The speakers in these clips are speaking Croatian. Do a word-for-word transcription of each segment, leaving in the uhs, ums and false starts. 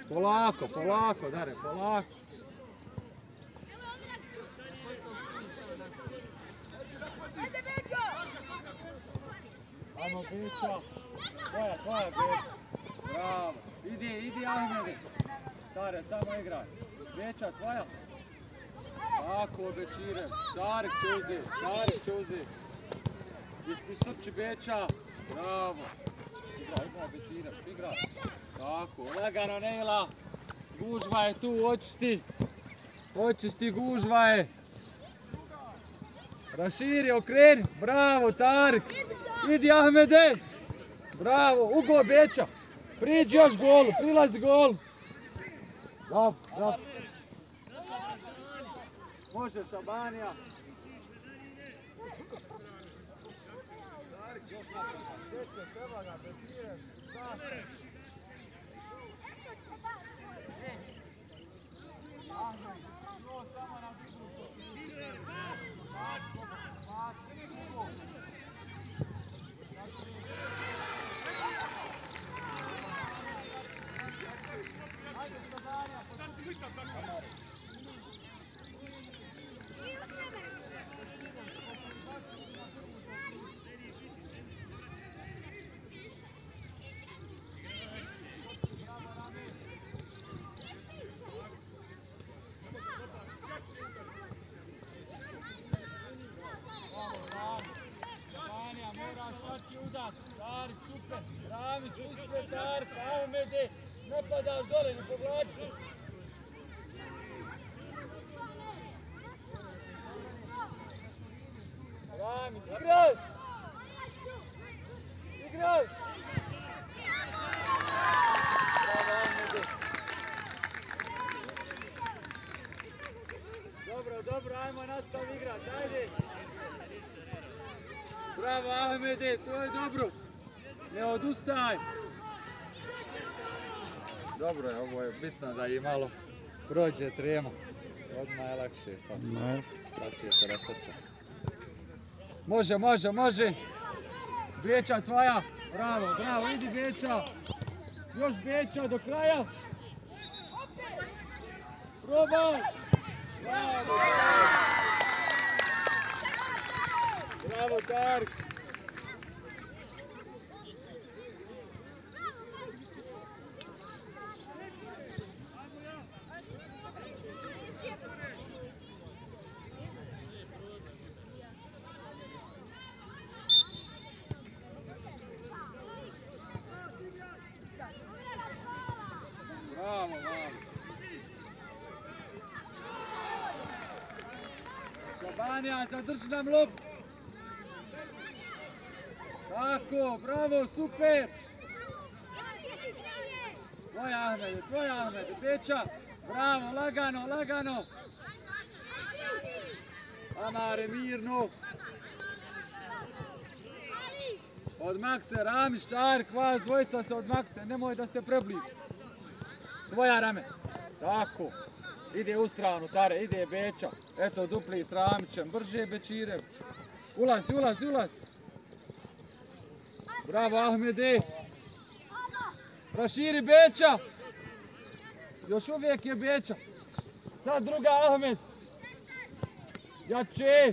Polako, polako, Dare, polako. Ajmo, Beča. Tvoja, tvoja, Beča. Bravo. Idi, idi, Ahmede. Dare, samo igraj. Beča, tvoja. Tako, Bećire. Tarik će uzeti, Tarik će uzeti. Istrči Beča. Bravo. Igraj, igraj, Bećire, igraj. Tako, lagano, Nejla. Gužva je tu, očisti. Očisti, gužva je. Raširi, okreni. Bravo, Tarik. Idi, Ahmede. Bravo, Ugo, Beča. Priđi još golu, prilazi gol. Dobro, dobro. Može, Šabanija. Treba ga, Bećire. Tarik, super, Ramić, uspije, Tarik, Ahmede, ne padaš dole, ne povlači se. Ramić, igraj! Igraj! Bravo, Ahmede. Dobro, dobro, ajmo nastavi igrat, ajde! Bravo, Ahmede, to je dobro. Ne odustaj. Dobro je, ovo je bitno da i malo prođe trema. Odmah je lakše sad. Sad će se rastrčati. Može, može, može. Beča tvoja. Bravo, bravo, idi Beča. Još Beča do kraja. Probaj. Bravo, bravo, Tarik. Bravo, bravo. Šabanija, zadrži nam loptu. Tako, bravo, super! Tvoj Ahmede, tvoj Ahmede, Beča! Bravo, lagano, lagano! Amare, mirno! Odmak se, Ramić, Tarik, vas dvojica se odmakte, nemoj da ste preblizu. Tvoja Rame, tako. Ide u stranu, Tare, ide Beča. Eto, dupli s Ramićem, brže Bećirević. Ulazi, ulazi, ulazi. Bravo, Ahmede. Raširi Beča. Još uvijek je Beča. Sad druga Ahmed. Jače.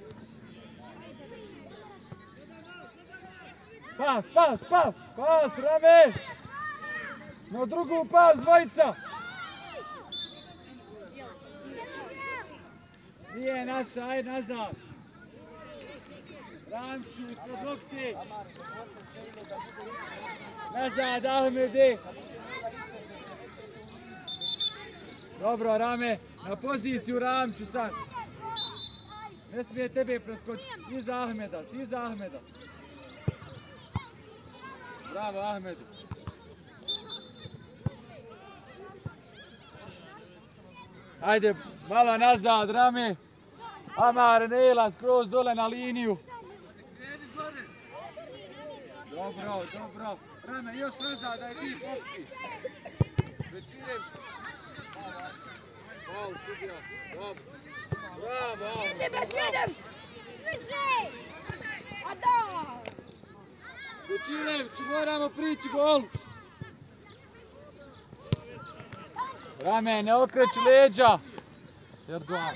Pas, pas, pas. Pas, Rame. Na drugu pas, dvojica. Nije naša, aj nazad. Ramču, ispred lopti. Nazad, Ahmede. Dobro, Rame, na poziciju Ramču sad. Ne smije tebe preskočiti. Iza Ahmeda, iza Ahmeda. Bravo, Ahmedu. Ajde, malo nazad, Rame. Amar, Nejla, skroz dole na liniju. Dobro, dobro. Rame, još nazad, da je ti popti. Bećirević. Bravo, sudija. Dobro. Bravo, Ahmed. Ide Bećirević. Više. A da. Bećirević, moramo prići golu. Rame, ne okreći leđa. Erdogan.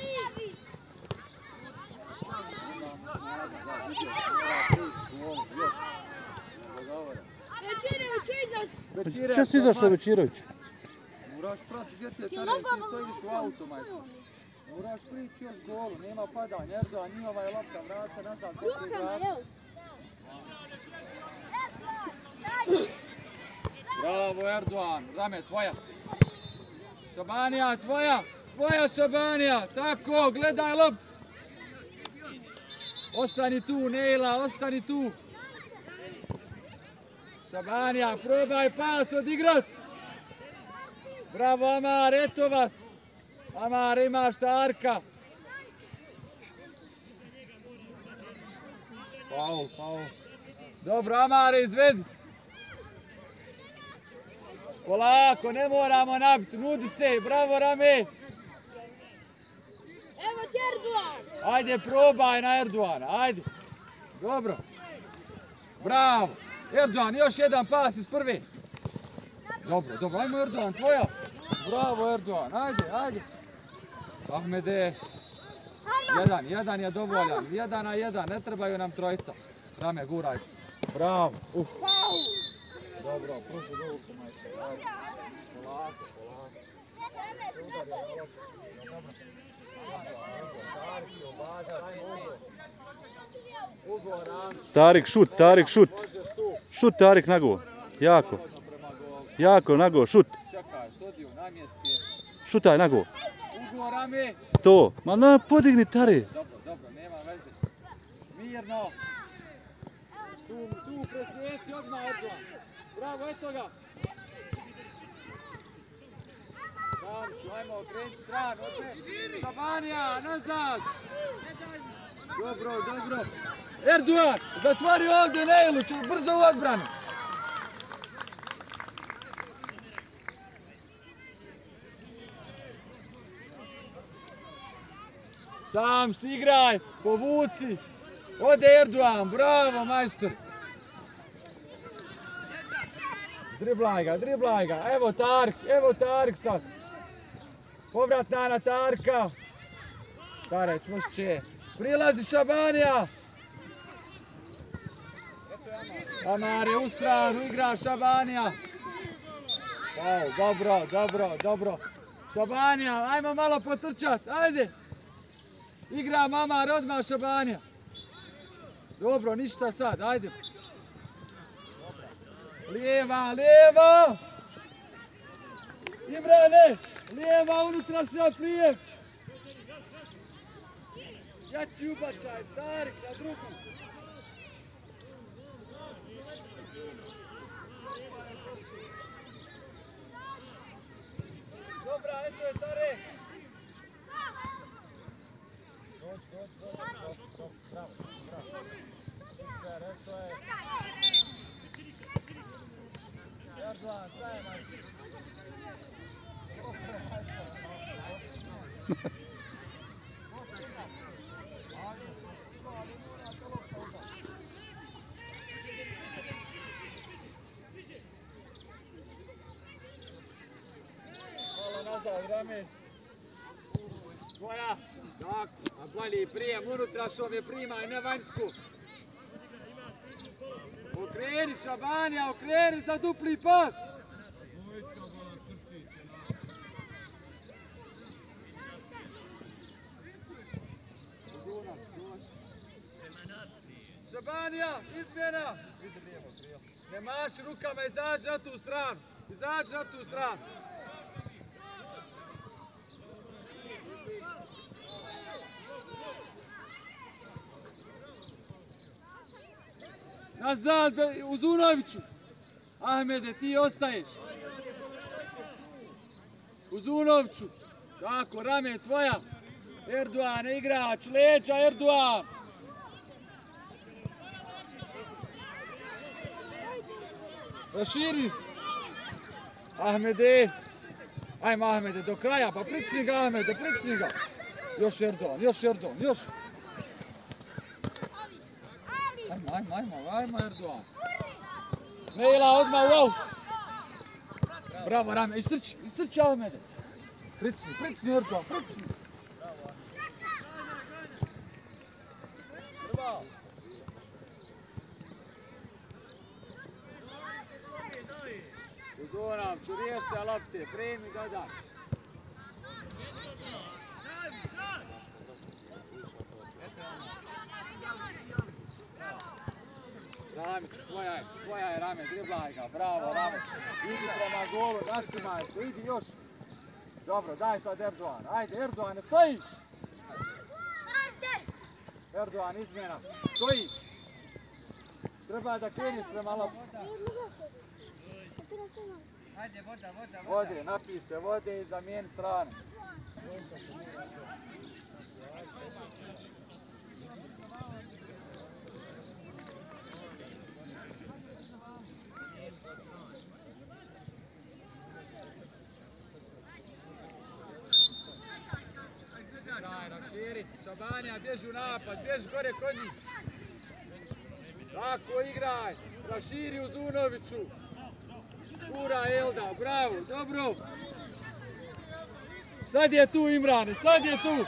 Če si izašao Bečirović? Moraš prati gdje ti je teren, ti stojiš u auto, majstor. Moraš prići još golu, nema padanja. Erdogan, njihova je lopta, vrata nazad, pokri vrata. Bravo Erdogan, Rame, tvoja. Šabanija, tvoja, tvoja Šabanija, tako, gledaj lop. Ostani tu, Nejla, ostani tu. Šabanija, probaj pas odigrat. Bravo Amar, eto vas. Amar, ima štarka. Faul, faul. Dobro, Amar, izvedi. Polako, ne moramo nabiti, nudi se, bravo Rame. Evo ti Erdogan. Ajde, probaj na Erdoana, ajde. Dobro. Bravo. Erdogan, još jedan pas iz prve. Dobro, dobro, ajmo Erdogan, tvoja. Bravo Erdogan, ajde, ajde. Ahmede. Jedan, jedan je dovoljan, jedan na jedan, ne trebaju nam trojica. Rame, guraj. Bravo. Uh. Dobro, prošli do uku, majster. Ajde. Polako, polako. Tarik, šut, Tarik, šut. Šut, Tarik, nago. Jako. Jako, nago, šut. Čekaj, sudiju, namjesti je. Šutaj, nago. Ugo, Rame. To. Ma na, podigni, Tare. Dobro, dobro, nema veze. Mirno. Tu, tu, presjeci odmah Erdogan. Bravo, eto ga. Samču, ajmo, okreniti stranu, opet. Šabanija, nazad. Dobro, dobro. Erdogan, zatvori ovdje Nejlu, brzo u odbranu. Sam si igraj, povuci. Ode Erdogan, bravo majstor. Driblaj ga, driblaj ga. Evo Tarik, evo Tarik sad. Povratna na Tarka. Tare, čvršće. Prilazi Šabanija. Amar je u stranu, igra Šabanija. Wow, dobro, dobro, dobro. Šabanija, ajmo malo potrčat, ajde. Igra Amar, odmah Šabanija. Dobro, ništa sad, ajde. Lijeva, lijeva! Imrane, lijeva unutrašnja prijem. Jači ubačaj, Tarik na drugu. Dobra, eto je Tare. Dođi, dođi, dođi, bravo, bravo. Super, eto je. Erdogan, staje majke. Malo nazad, Rame. Tvoja. Tako, a bolji prijem unutrašove primaj, ne vanjsku. Okreni Šabanija, okreni za dupli pas. Šabanija, izmjena. Ne maši rukama, izađi na tu stranu. Izađi na tu stranu. Nazad, Uzunoviću. Ahmede, ti ostaješ. Uzunoviću. Tako, Rame, tvoja. Erdogan, igrač, leđa, Erdogan. Raširi. Ahmede. Ajmo, Ahmede, do kraja, pa pricni ga, Ahmede, pricni ga. Još Erdogan, još Erdogan, još. Ajmo, ajmo, ajmo, ajmo Erdogan. Nejla odmah u aut. Bravo Rame, istrči, istrči Ahmede. Pricni, pricni Erdogan, pricni. Uzonovću, riješ se lopte, primi, dodaj. Ramić, tvoja je, tvoja je Rame, driblaj ga, bravo Rame. Idi prema golu, naštimaj se, idi još. Dobro, daj sad Erdogan, ajde Erdogan, stoji! Erdogan, izmjena, stoji! Treba da kreniš prema loptu. Ajde, voda, voda, voda. Vode, napij se vode i zamijeni stranu. Daj, raširi. Šabanija, bježi u napad, bježi gore kod njih. Tako igraj. Raširi uz Unoviću. Ura Elda, bravo, dobro. Sad je tu Imrane, sad je tu.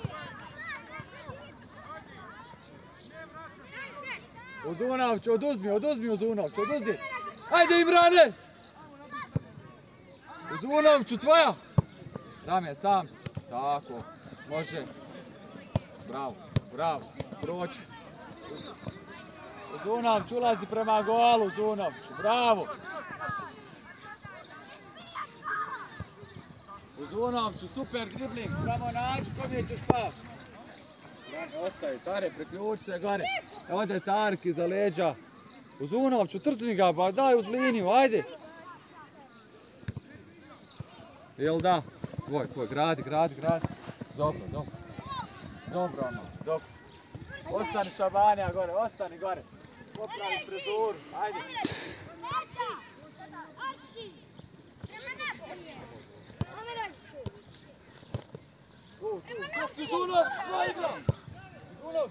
Uzunovću, oduzmi, oduzmi Uzunovću, oduzmi. Ajde Imrane! Uzunovću, tvoja. Rame, sam si. Tako, može. Bravo, bravo, proći. Uzunovću ulazi prema golu, Uzunovću, bravo. Uzunovću, super dribling, samo nađi kome ćeš pas. Ostaje, Tare, priključi se gore. Ode Tarki iza leđa. Uzunovću, trzni ga, ba daj uz liniju, ajde. Jel da? Tvoj, tvoj, gradi, gradi, gradi. Dobro, dobro. Dobro, ono, dobro. Ostani Šabanija gore, ostani gore. Popravi frizuru, ajde. Tu, tu, tu, Uzunović, tvoja igra! Uzunović!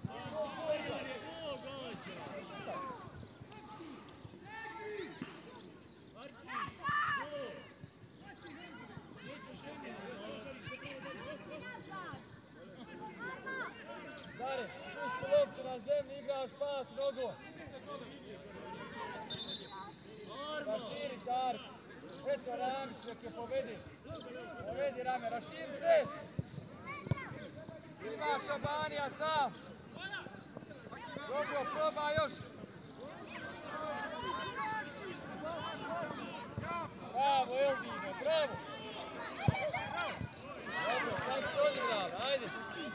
Dare, pusti loptu na zemlji, igraš pas nogom. Raširi, Darko. Eto Ramić, nek je povedi. Povedi Rame, raširi se. Ima Šabanija sam. Dobro, proba još. Bravo, Eldine, bravo. Dobro, sad ste odigrali, ajde.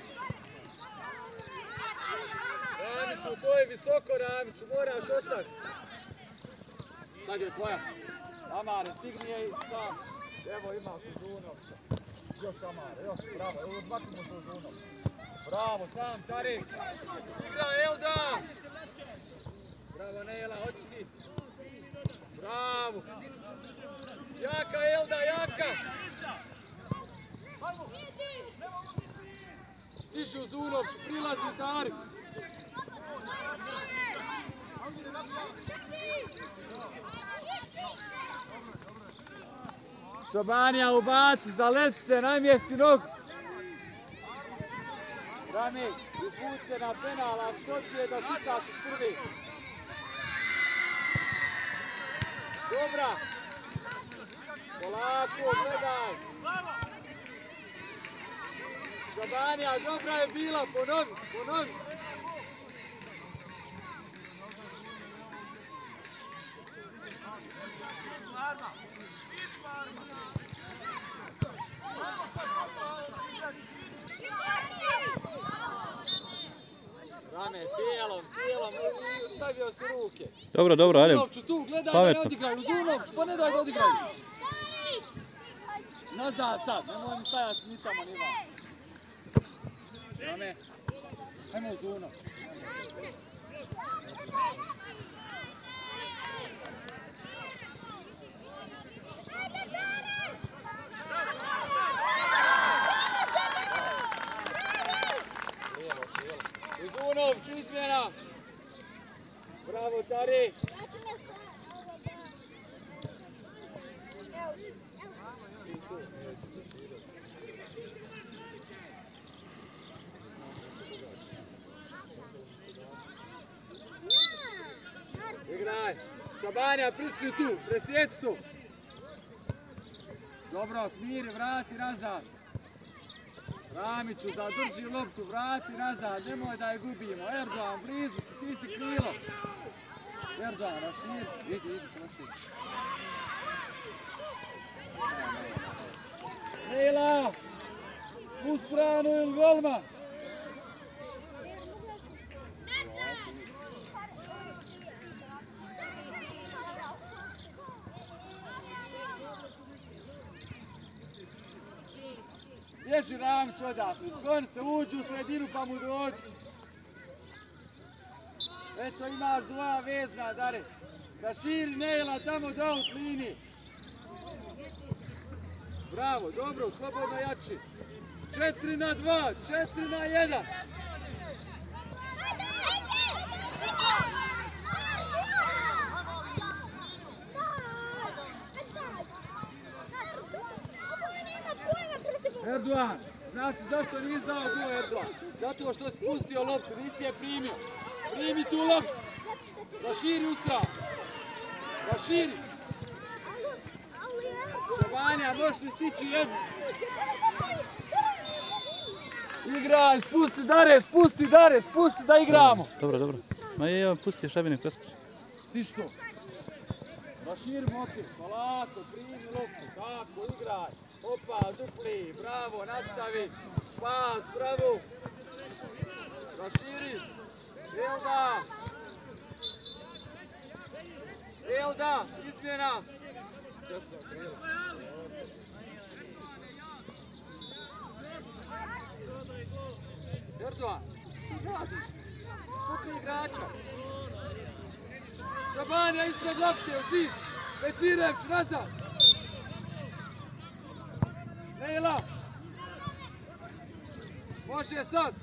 Ramiću, to je visoko Ramiću, moraš ostati. Sad je tvoja. Amare, stigni je i sam. Evo ima Uzunovća. Još Amare, još, bravo, evo odmaknimo se Uzunovća. Bravo, sam Tarik. Igra Elda. Bravo Nela, hoćeš ti. Bravo. Jaka Elda, jaka. Stiši Uzunovću, prilazi Tarik. Šabanija ubaci, zaleti se, namjesti nogu. Rame, izvuci se na penal, ako se odbije da šutaš iz prvi. Dobra. Polako, gledaj. Šabanija, dobra je bila, ponovi, ponovi. Rame, tijelom, tijelom, stavio si ruke. Dobro, dobro, ajde. Uzunovću tu, gledaj da ne odigraju, Uzunovću, pa ne daj da odigraju. Nazad sad, nemoj mi stajati ni tamo, ni vam. Rame, hajmo Uzunovću. Uzunovću, izmjena. Bravo, Tari. Igraj. Šabanja, prični tu, presjeci tu. Dobro, smiri, vrati nazad. Ramiću, zadrži loptu, vrati nazad, nemoj da je gubimo. Erdoğan, blizu si, ti si krilo. Erdoğan, raširi, idi, idi, raširi. Nejla, u stranu ili golma. Bježi Ramić odatle, skloni se, uđi u sredinu pa mu dođi. Eto imaš dva vezna, Dare. Raširi Nejla tamo do out liniji. Bravo, dobro, slobodno jači. Četiri na dva, četiri na jedan. Erdoğan, zna si zašto nisi dao gol, Erdoğan? Zato što si pustio loptu, nisi je primio. Primi tu loptu. Raširi ustrao. Raširi. Šabanja, možeš li stići jednu? Igraj, spusti Dare, spusti Dare, spusti da igramo. Dobro, dobro. Ma je, ja pusti Šabine preskoči. Stiš to. Raširi motiv, polako, primi loptu, tako, igraj. Opa, dupli, bravo, nastavi. Pas, bravo. Raširi. Elda. Elda, izmjena. Desno krilo. Erdoğan, što radiš? Pukni igrača. Šabanja ispred lopte, u zid. Večirevć, nazad. Nejla. Može sad.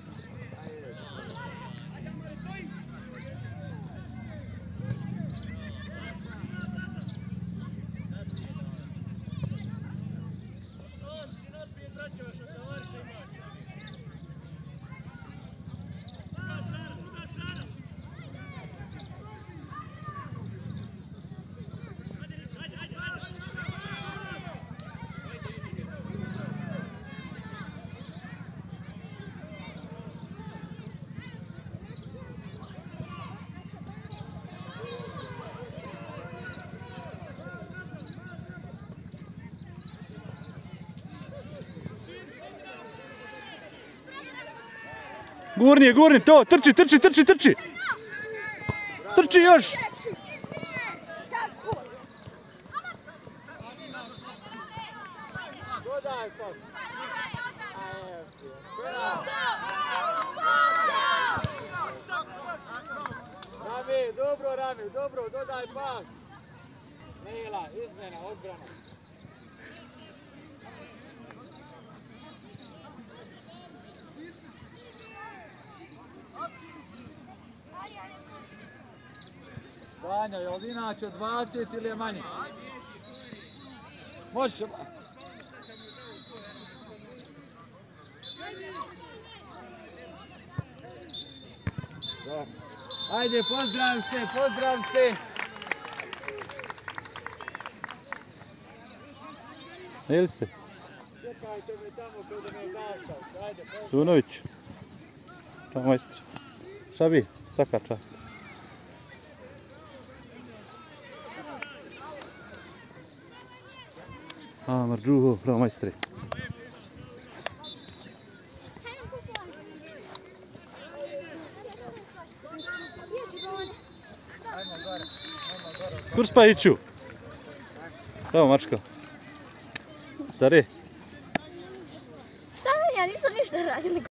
Gurni je, gurni, to, trči, trči, trči, trči. Trči još. Dodaj sad. Rami, dobro Rami, dobro, dodaj pas. Nejla, izmjena, odbrana. Sanja, je li inače dvadeset ili je manje? Može. Ajde, pozdrav se, pozdrav se. Jel se? Čekajte me tamo kada me zastav. Ajde, pozdrav. Sunović. Čao majstor. Šabi, svaka čast. A, Marđuho, pravo majstre. Kurspajiću. Pravo mačka. Dare. Šta ja nisam ništa radila.